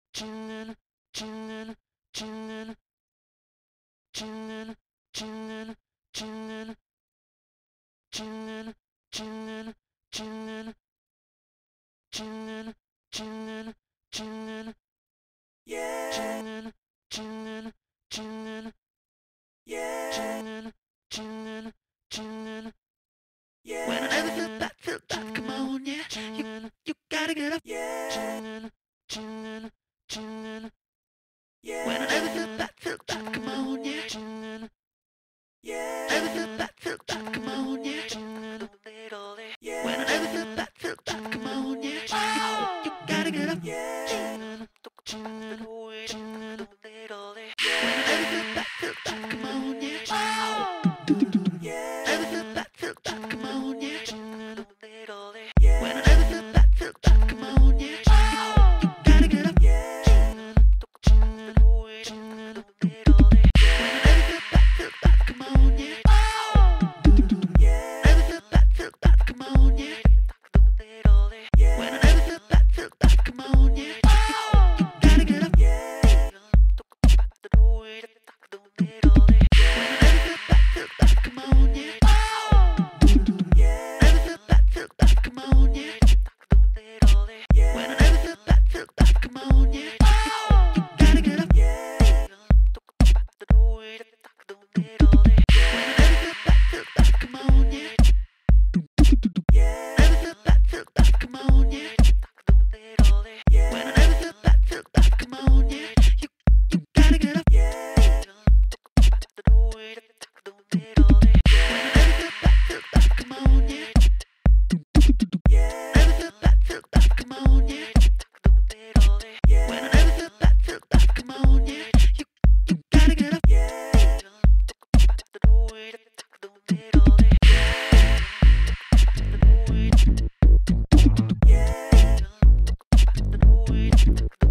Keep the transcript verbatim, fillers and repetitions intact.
chillin', chillin', chillin', chillin', chillin', chillin', chillin', chillin', chillin', chillin', chillin', chillin', yeah, chillin', chillin', chillin', yeah, chillin', chillin', chillin', yeah. When I never feel that, feel that, come on, yeah, you, you gotta get up, yeah, chillin', chillin', chillin', yeah. When I never feel that, feel that, come on, yeah, chillin', yeah, never feel that, feel that, come on, yeah, chillin', yeah. When I never feel that, feel that, come on, yeah, you, you gotta get up, yeah, chillin', chillin', chillin', when I never feel that, feel that, come on, yeah, yeah, never feel that, feel that, come on, yeah, chillin', yeah. When I never feel that, feel that, come on, yeah, you gotta get up, yeah, chillin', chillin', chillin', when I never feel that, feel that, come on, yeah, yeah, never feel that, feel that, come on, yeah, yeah. When I never feel that, feel that, come on, yeah, you gotta get up, yeah, when I never feel that, feel that, come on, yeah, yeah, never feel that, feel that, come on, yeah, yeah. When I never feel that, feel that, come on, yeah, you gotta get up, yeah, when I never feel that, feel that, come on, yeah, yeah, never feel that, feel that, come on, yeah, yeah. When I never feel that, feel that, come on, yeah, you, you gotta get up, yeah, when I never feel that, feel that, come on, yeah, yeah, never feel that, feel that, come on, yeah, yeah. When I never feel that, feel that, come on, yeah, you, you gotta get up, yeah, yeah.